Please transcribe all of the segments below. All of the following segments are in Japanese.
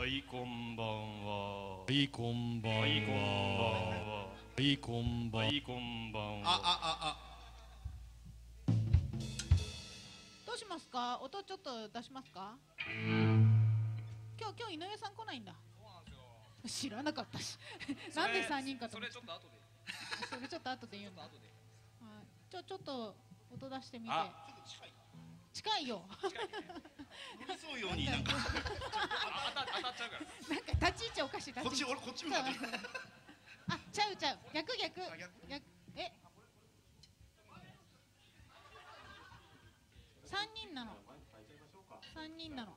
はいこんばんは。 はいこんばんは。 はいこんばんは。 はいこんばんは。 はいこんばんは。 どうしますか？音ちょっと出しますか？今日井上さん来ないんだ。知らなかったしなんで3人かと思って。 それちょっと後で。 それちょっと後で言うんだ。はい、ちょっと音出してみて。近いよ。 寄り添うようになんか当たっちゃうから。 なんか立ち位置おかしい。 こっち俺こっち向かってる。 あ、ちゃう逆え、3人なの。3人なの。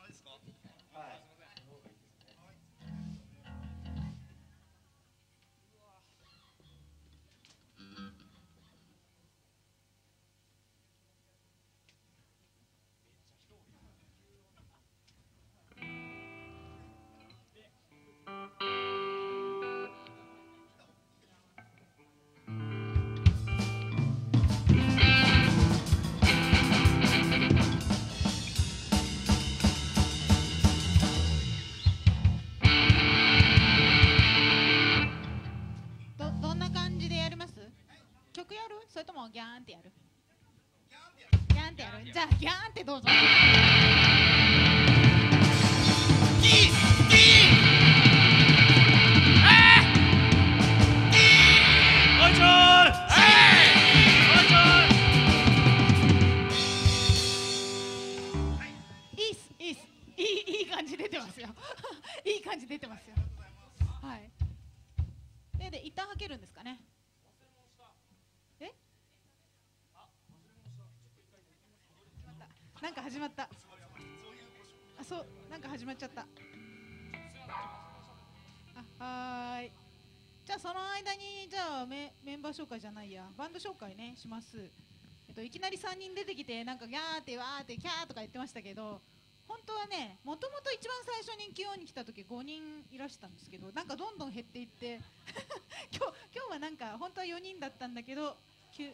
どんな感じでやります？曲やる？それともギャーンってやる？ギャーンってやる？じゃあギャーンってどうぞ。 おいちょいい感じ出てますよ。いい感じ出てますよ。はい。で一旦はけるんですかね。え？なんか始まった。あ、そう、なんか始まっちゃった。あ、はーい。じゃあその間にメンバー紹介じゃないや、バンド紹介ねします。いきなり3人出てきてなんかギャーってわーってキャーとか言ってましたけど、本当はね、もともと一番最初に京に来た時5人いらしたんですけど、なんかどんどん減っていって今日はなんか本当は4人だったんだけど1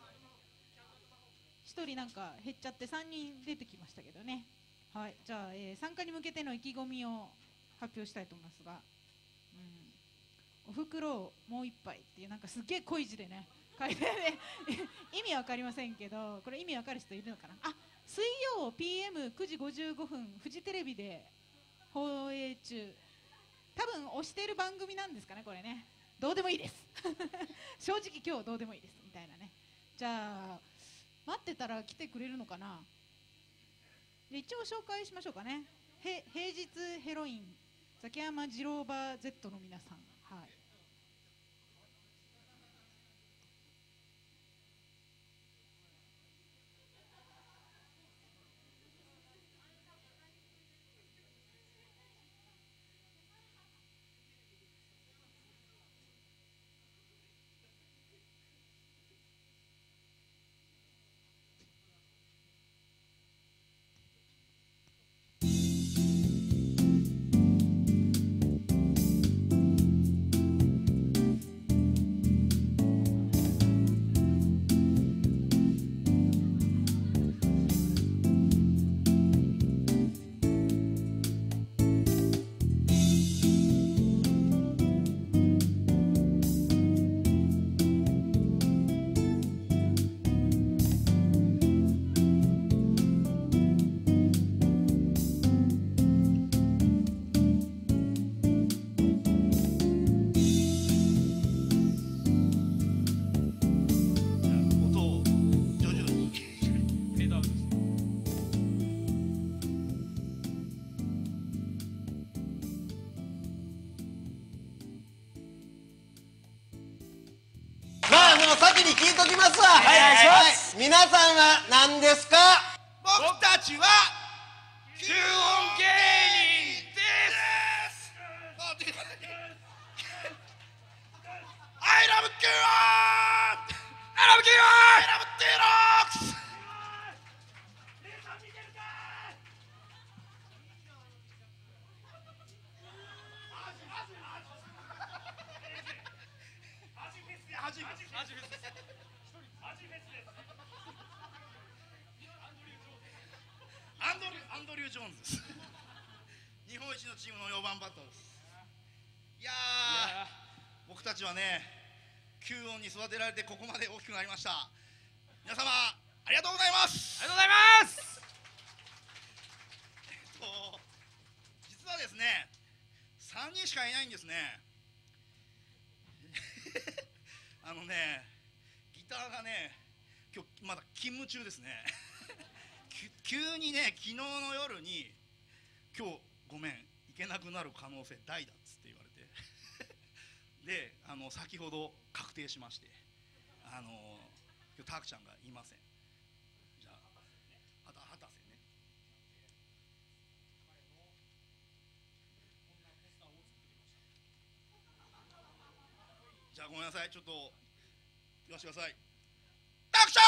人なんか減っちゃって3人出てきましたけどね。はい、じゃあ、参加に向けての意気込みを発表したいと思いますが、おふくろをもう一杯っていうなんかすっげえ濃い字でね書いてね意味わかりませんけど、これ意味わかる人いるのかな。あ、水曜 PM9 時55分フジテレビで放映中。多分推している番組なんですかねこれね。どうでもいいです正直今日どうでもいいですみたいなね。じゃあ待ってたら来てくれるのかな。で一応紹介しましょうかね。平日ヘロイン崎山二郎バー Z の皆さん。はい、 先に聞いときますわ。はい、お願いします。皆さんは何ですか？ 僕たちは吸音芸人です。 I love Q1! I love Q1! I love T-Rox! アンドリュー・ジョーンズです。日本一ちのチームの4番バッターです。いやー、僕たちはね、9音に育てられてここまで大きくなりました。皆様ありがとうございます。 ありがとうございます。 実はですね、3人しかいないんですね。ギターがね、今日まだ勤務中ですね。急にね、昨日の夜に今日ごめん行けなくなる可能性大だっつって言われてで、先ほど確定しまして、今日タクちゃんがいません。じゃあ畑瀬ね。じゃあごめんなさい、ちょっと言わせてください。タクちゃん、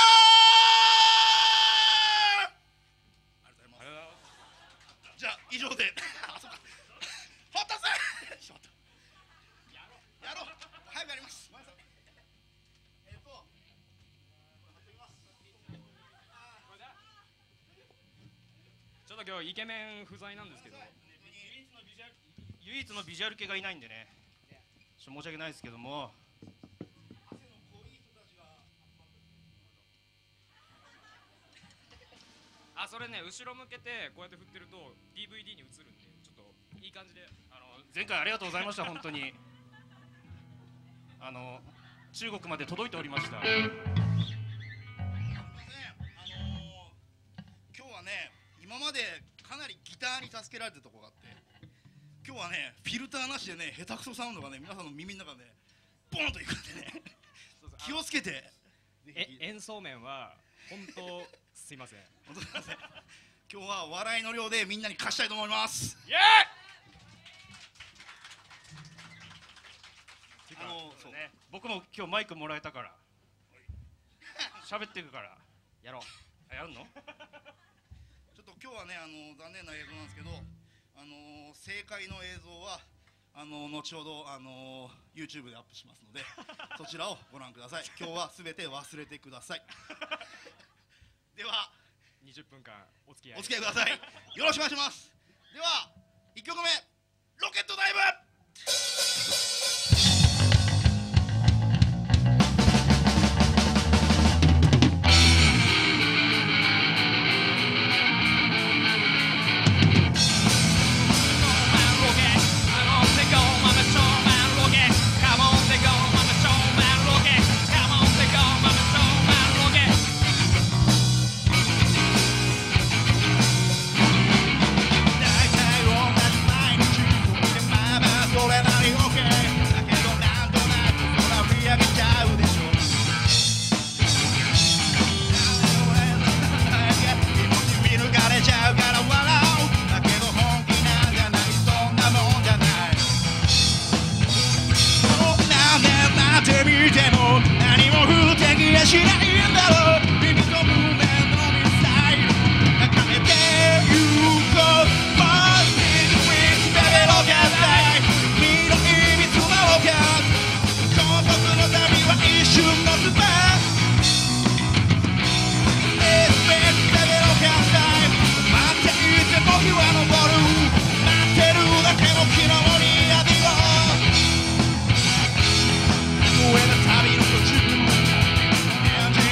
ありがとうございます。じゃあ以上でそうか、畑瀬しまった、やろう早くやります。ごめんなさい。 ちょっと今日イケメン不在なんですけど、唯一のビジュアル系がいないんでね、申し訳ないですけども。それね、後ろ向けてこうやって振ってると DVD に映るんで、ちょっといい感じで、前回ありがとうございました。本当に中国まで届いておりました。 今日はね、今までかなりギターに助けられてるところがあって、今日はね、フィルターなしでね、下手くそサウンドがね、皆さんの耳の中でボンといくんでね、気をつけて。 演奏面は本当すいません。 本当すいません。今日は笑いの量でみんなに貸したいと思います。 イエーイ。そうね、僕も今日マイクもらえたから喋ってるからやろう。やるの？ ちょっと今日はね、残念な映像なんですけど、正解の映像は後ほどYouTube でアップしますのでそちらをご覧ください。今日はすべて忘れてください。では 20分間お付き合いください。よろしくお願いします。では1曲目、ロケットダイブ。旅の途中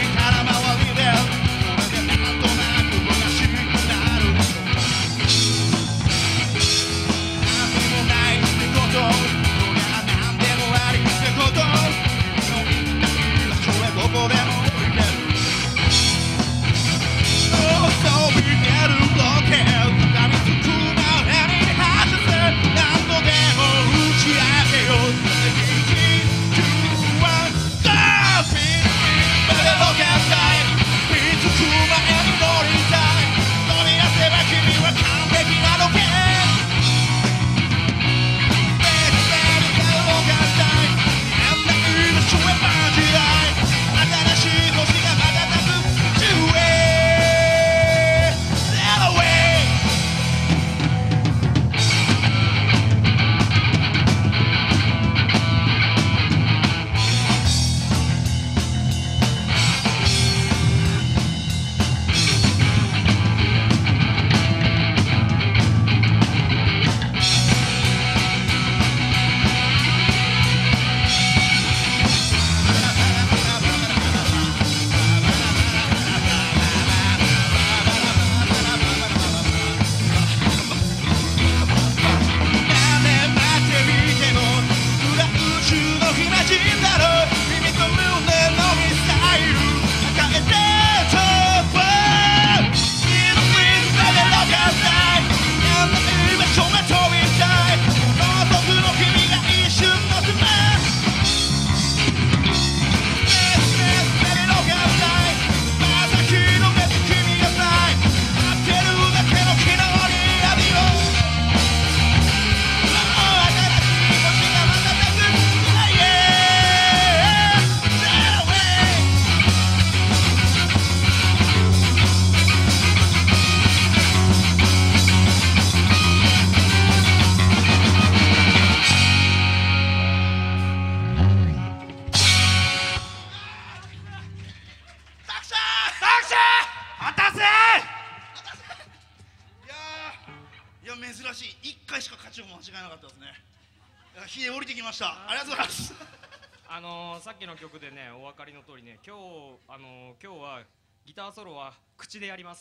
や珍しい、1回しか勝ちを間違えなかったですね。ひで降りてきました。ありがとうございます。 さっきの曲でねお分かりの通りね、今日はギターソロは口でやります。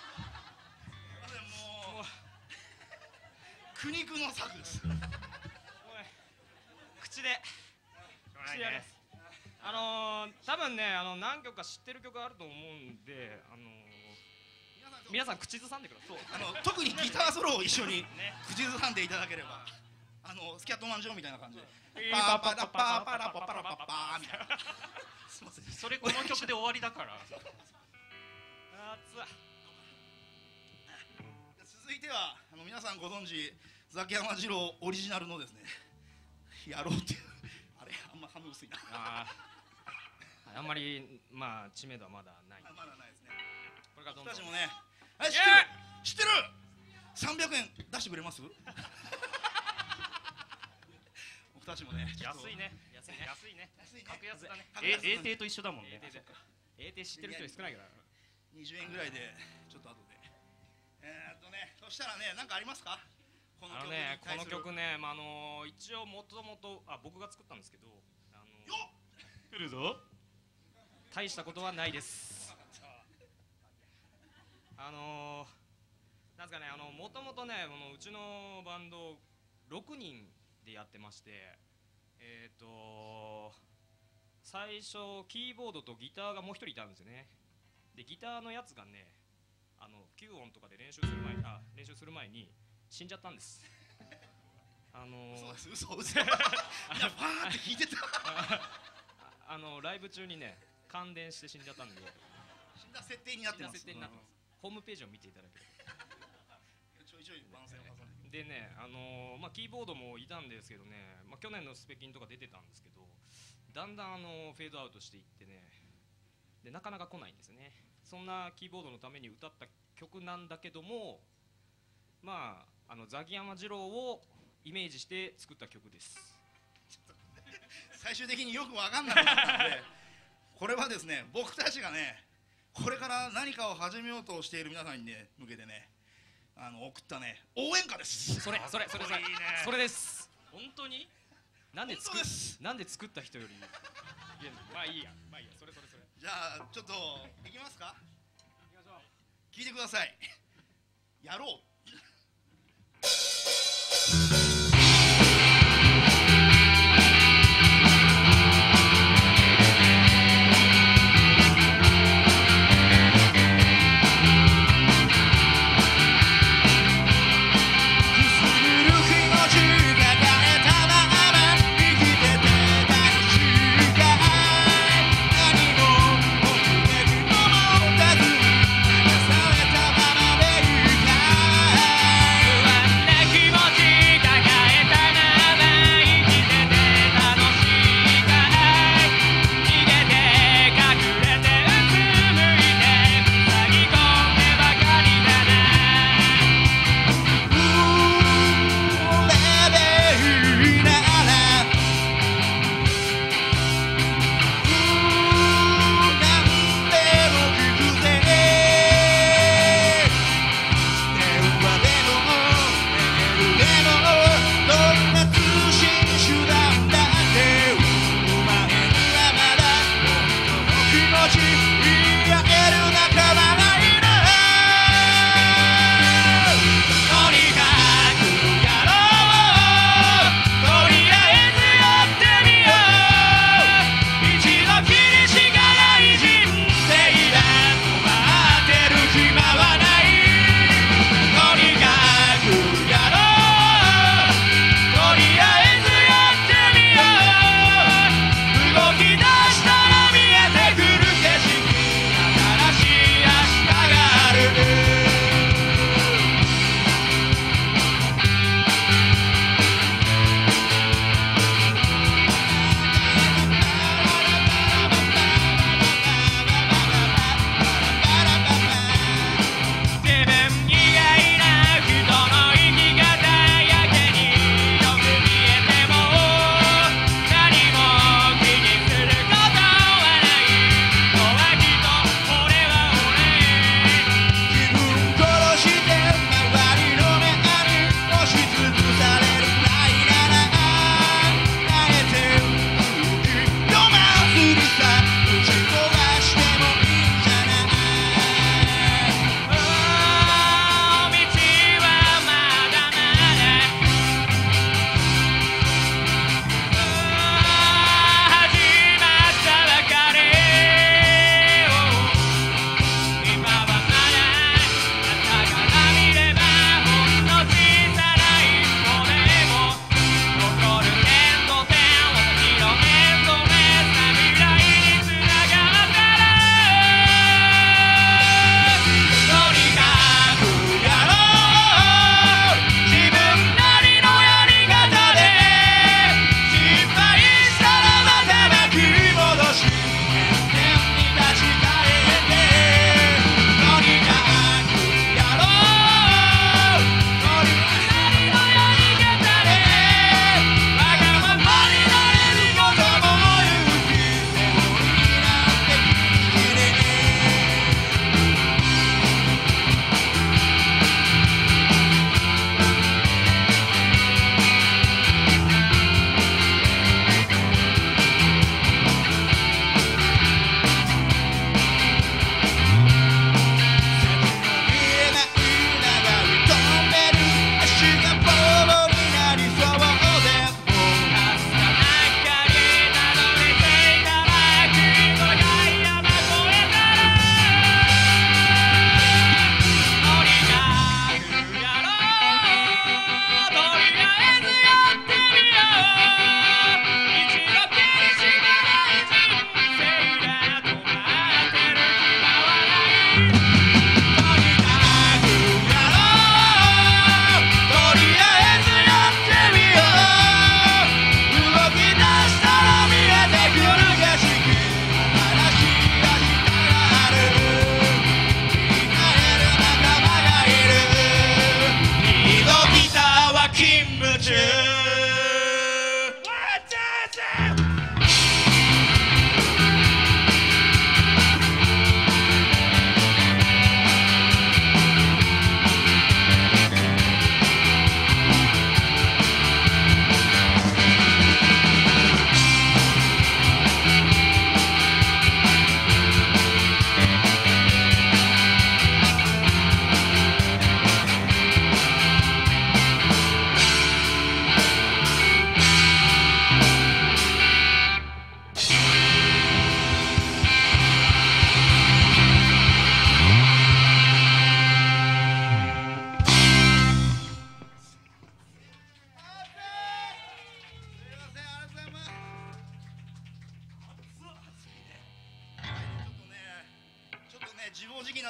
もう苦肉の策です。 口でやります。多分ね何曲か知ってる曲あると思うんで、皆さん口ずさんでください。 特にギターソロを一緒に口ずさんでいただければ、スキャットマンジョーみたいな感じでパーパラパーパラパパラパパーみたいな。すいません、 それこの曲で終わりだから。 続いては皆さんご存知ザキヤマジローオリジナルのですねやろうっていうあれあんま反応薄いな。 あんまりまあ知名度はまだない。 まだないですね。 これからどんどん。 僕たちもね、はい、知ってる300円出してくれます？僕たちもね、 安いね。格安だね。 英帝と一緒だもんね。英帝知ってる人少ないから。 20円ぐらいでちょっと後で。そしたらね、なんかありますか？この曲ね、 一応もともと僕が作ったんですけど、 来るぞ。 大したことはないです。なんですかね、もともとねうちのバンド6人でやってまして、最初キーボードとギターがもう一人いたんですよね。でギターのやつがね吸音とかで練習する前に死んじゃったんです。 嘘いやバーって聞いてた。 ライブ中にね感電して死んじゃったんで、 死んだ設定になってます。 ホームページを見ていただければちょいちょい番宣を挟んでね、キーボードもいたんですけどね、去年のスペキンとか出てたんですけど、だんだんフェードアウトしていってね、でなかなか来ないんですね。そんなキーボードのために歌った曲なんだけども、ザキヤマジローをイメージして作った曲です。 最終的によく分かんなかったのでこれはですね、僕たちがねこれから何かを始めようとしている皆さんにね向けてね送ったね応援歌です。 それです。本当になんで作った人よりまあいいやそれじゃあちょっといきますか。聞いてください。やろう。 不安な気持ちだが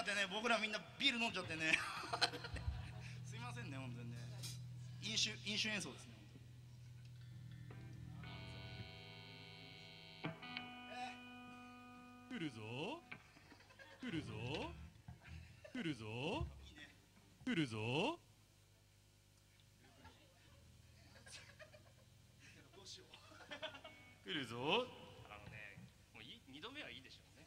なってね、僕らみんなビール飲んじゃってねすいませんね、本当にね。飲酒演奏ですね。 来るぞ来るぞ来るぞ来るぞ。来るぞ。 もう2度目はいいでしょうね。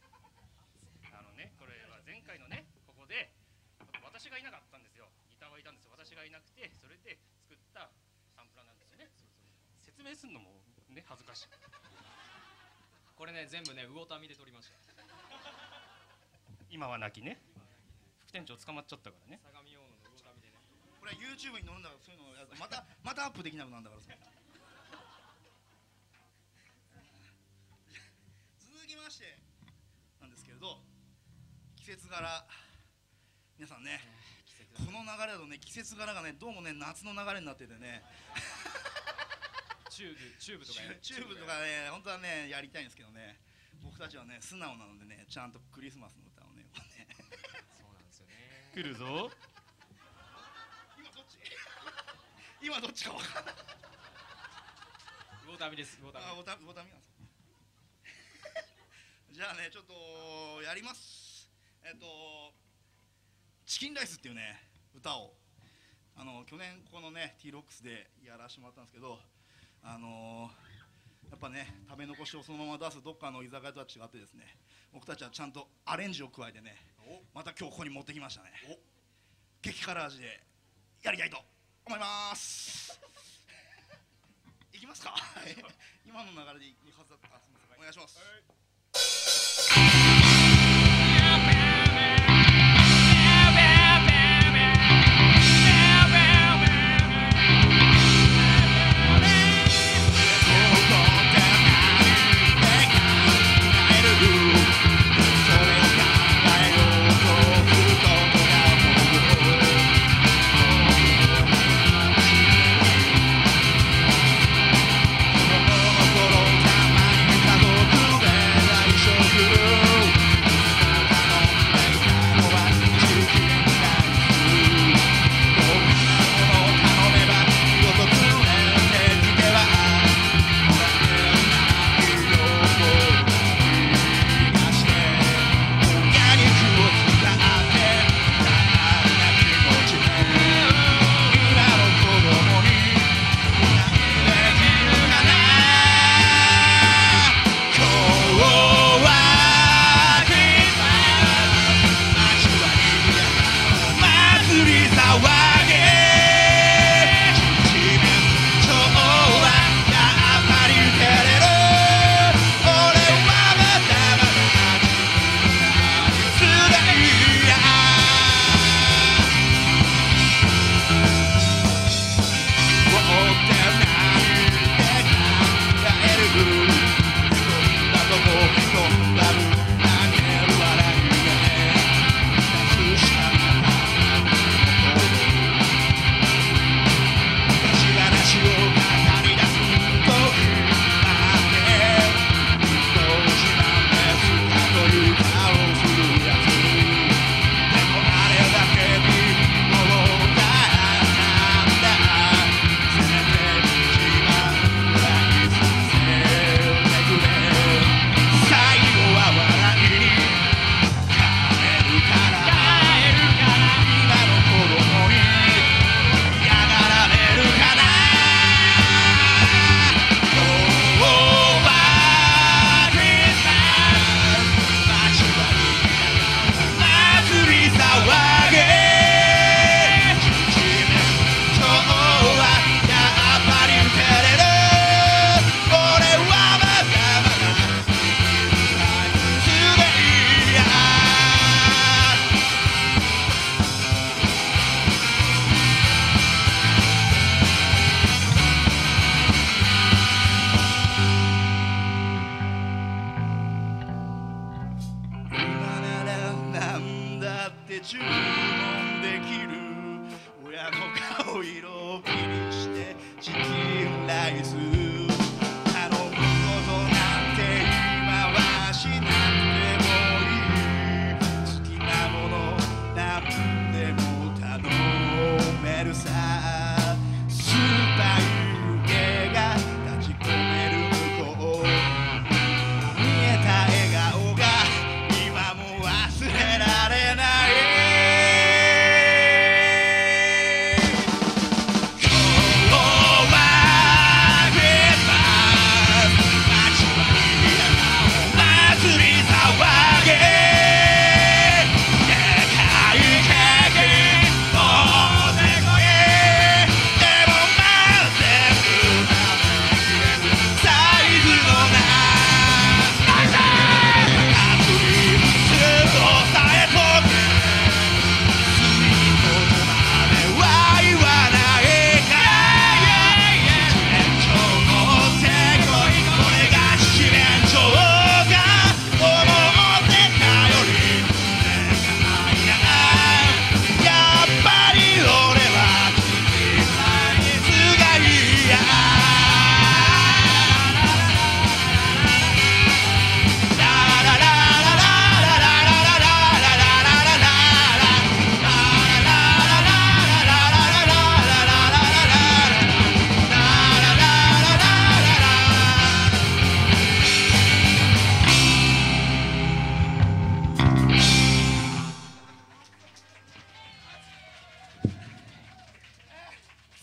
これは前回のね、ここで私がいなかったんですよ。ギターはいたんですよ。私がいなくて、それで作ったサンプラーなんですよね。説明するのもね、恥ずかしい。これね、全部ね、魚民で撮りました。今は亡きね、副店長捕まっちゃったからね。相模大野の魚民でね。 これは YouTube に載るんだから、そういうのをやるとまたアップできなくなるんだからさ。続きましてなんですけれど、季節柄、皆さんね、この流れだとね、季節柄がね、どうもね、夏の流れになっててねチューブとかね、本当はね、やりたいんですけどね、僕たちはね、素直なのでね、ちゃんとクリスマスの歌をねそうなんですよね。 来るぞ。 今どっちか分かんない。 魚民です。魚民なんです。じゃあね、ちょっとやります。チキンライスっていうね、歌を去年このね T ロックスでやらせてもらったんですけど、やっぱね、食べ残しをそのまま出すどっかの居酒屋とは違ってですね、僕たちはちゃんとアレンジを加えてね、また今日ここに持ってきましたね。激辛味でやりたいと思います。いきますか今の流れでいくはずだった。すみません、お願いします。注文できる親の顔色を気にしてチキンライス頼むことなんて今はしなくてもいい好きな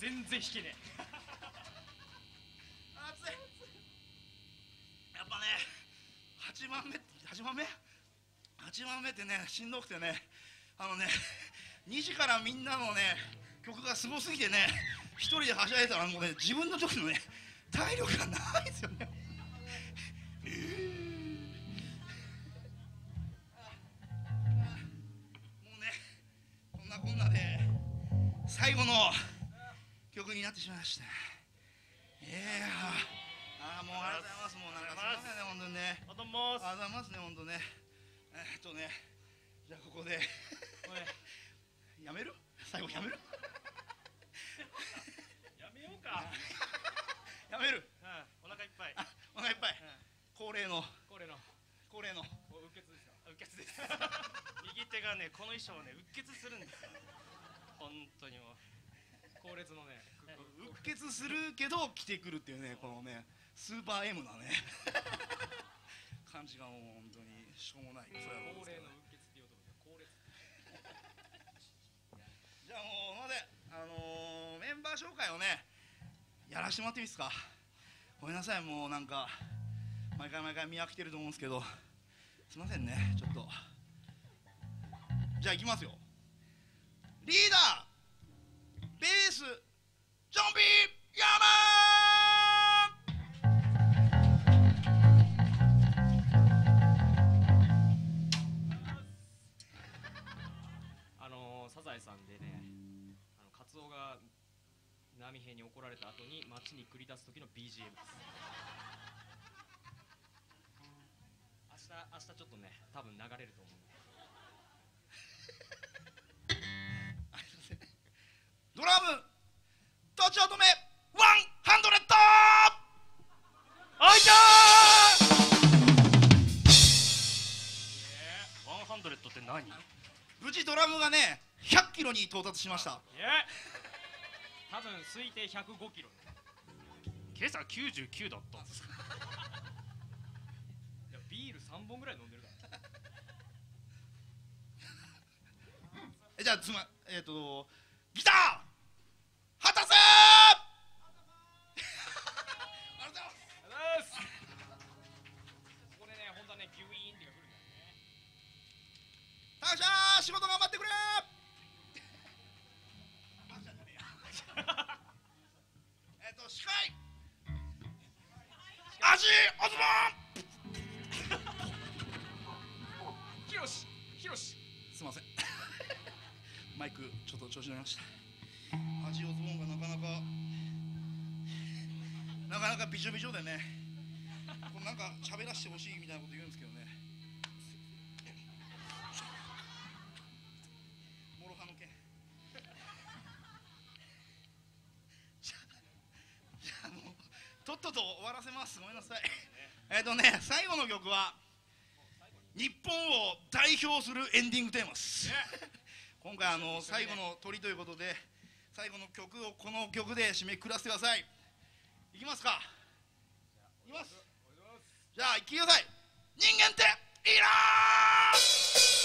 全然弾けねえ。 熱い。やっぱね8番目ってねしんどくてね、2時からみんなのね曲がすごすぎてね、一人ではしゃいでたらもうね自分の時のね体力がないですよね。もうねこんなこんなで最後の曲になってしまいました。もうありがとうございます。もうなんかすいませんね本当にね。 ありがとうございます。 ありがとうございますね本当ね。じゃあここでやめる？最後やめる？ やめようか。 やめる？ お腹いっぱい。 お腹いっぱい。恒例のこれの恒例のうっ血ですか？ うっ血です。右手がねこの衣装をねうっ血するんですよ。本当にもう後列のねうっ血するけど着てくるっていうね、このねスーパー M なね感じがもう本当にしょうもない。 恒例のうっ血っていうことですよ。後列。 じゃあもうまでメンバー紹介をねやらしてもらっていいですか？ごめんなさい、もうなんか毎回見飽きてると思うんですけど、すいませんねちょっと。じゃあいきますよ。リーダーベースジョンビーヤーマサザエさんでね、カツオが波平に怒られた後に街に繰り出す時の BGM です。明日ちょっとね多分流れると思うんで。 ドラムとちおとめ100。 あいたー。100って何？ 無事ドラムがね100キロに到達しました。 多分推定105キロ。 今朝99だったんですか？ いやビール3本ぐらい飲んでるから。 じゃあギター果たせー。ありがとうございます。 ここでね、本当はね、ギュイーンってが来るんだよね。 ターシャー仕事頑張ってくれー。司会アジオズボヒロシすいませんマイクちょっと調子乗りました。アジオズボンがなかなかびしょびしょでね、これなんか喋らせてほしいみたいなこと言うんですけどね、モロハの件じゃあもうとっとと終わらせます。ごめんなさい。最後の曲は日本を代表するエンディングテーマです。今回最後の鳥ということで最後の曲をこの曲で締めくくらせてください。いきますか。いきます。じゃあ聞いてください。人間っていいなー。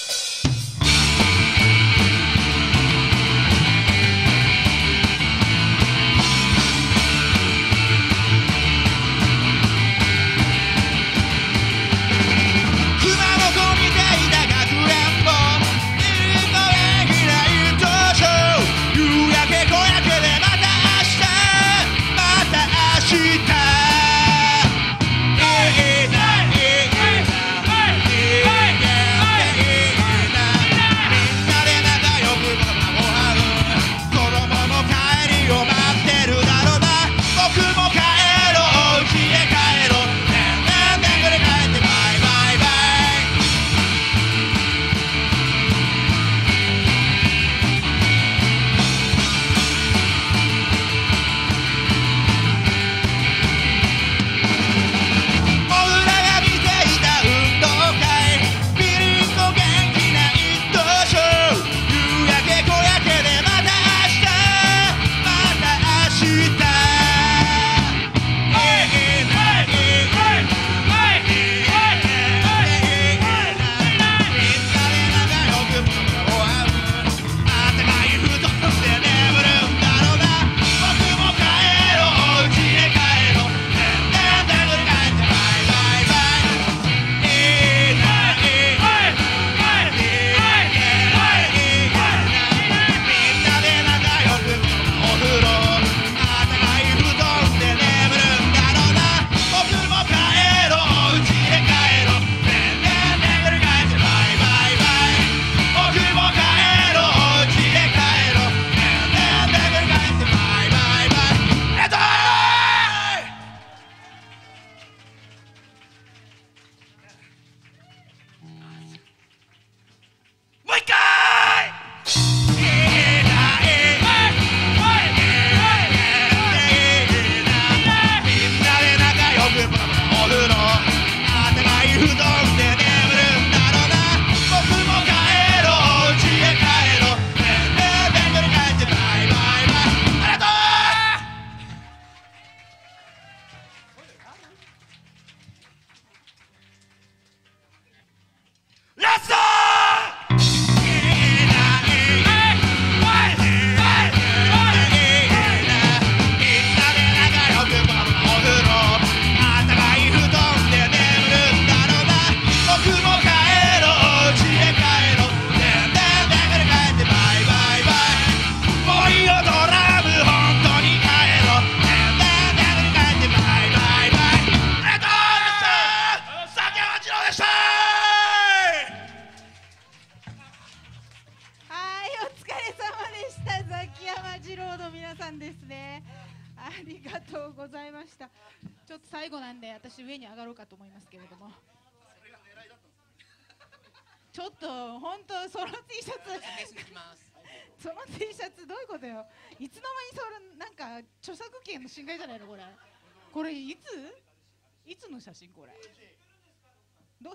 ですね。ありがとうございました。ちょっと最後なんで私上に上がろうかと思いますけれども、 それが狙いだったんです。 ちょっと本当その T シャツその T シャツどういうことよ。いつの間にそれなんか著作権の侵害じゃないのこれ。これいつの写真これ。どう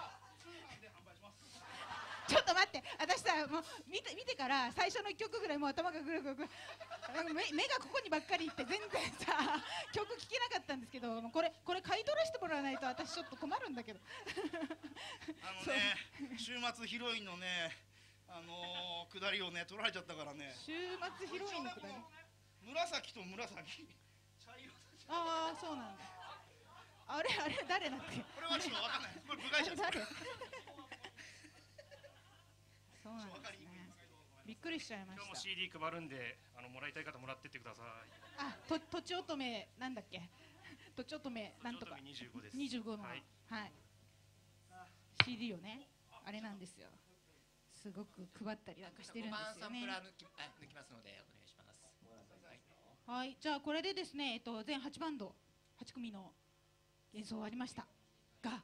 ちょっと待って、私さ、もう見てから最初の1曲ぐらいもう頭がぐるぐるぐる目がここにばっかりいって全然さ曲聴けなかったんですけど、これ買い取らせてもらわないと私ちょっと困るんだけど週末ヒロインのね下りをね取られちゃったからね。 週末ヒロインのくだり、 紫と紫茶色。 ああそうなんだ。あれ誰だっけ。 これはちょっとわかんない。これ部外者です。 誰そうなんですね。びっくりしちゃいま今日もした。 CD 配るんでもらいたい方もらってってください。 あ、とちおとめなんだっけとちおとめなんとか 25です。 25の、 はい、 CD をね、あれなんですよ、すごく配ったりなんかしてるんですよね。 5番サンプラー抜きますのでお願いします。 はい、じゃあこれでですね、全8バンド8組の演奏終わりましたが、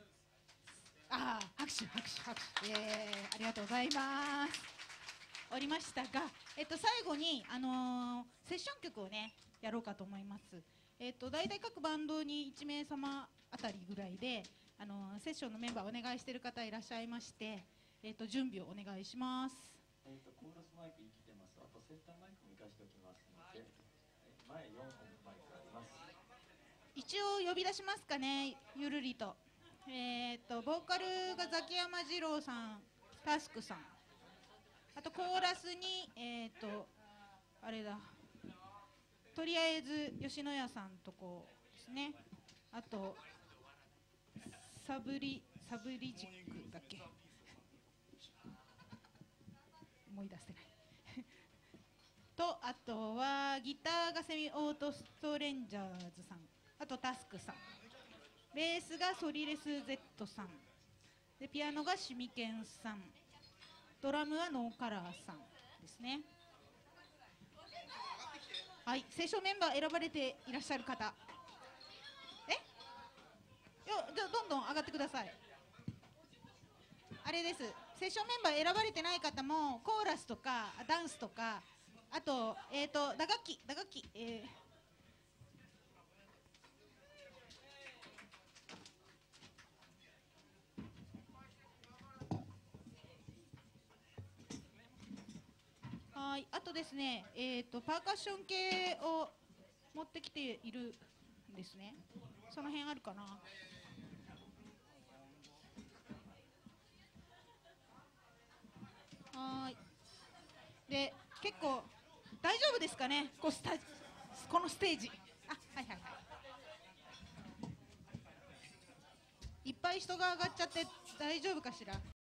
拍手、ありがとうございます。終わりましたが、最後に、セッション曲をねやろうかと思います。大体各バンドに1名様あたりぐらいで、セッションのメンバーお願いしている方いらっしゃいまして、準備をお願いします。 コーラスマイク生きてます。あとセンターマイクも生かしておきますので、前4本マイクあります。 一応呼び出しますかね、ゆるりと。ボーカルがザキヤマ二郎さん、タスクさん、あとコーラスにあれだ、とりあえず吉野家さんとこですね。あとサブリジックだっけ思い出せないと、あとはギターがセミオートストレンジャーズさん、あとタスクさん、ベースがソリレス Z さんで、ピアノがシミケンさん、ドラムはノーカラーさんですね。はい、セッションメンバー選ばれていらっしゃる方、じゃあどんどん上がってください。あれです、セッションメンバー選ばれてない方もコーラスとかダンスとか、あと打楽器はい、あとですね、パーカッション系を持ってきているんですね。その辺あるかな。はい。で、結構大丈夫ですかね、このステージ。いっぱい人が上がっちゃって大丈夫かしら。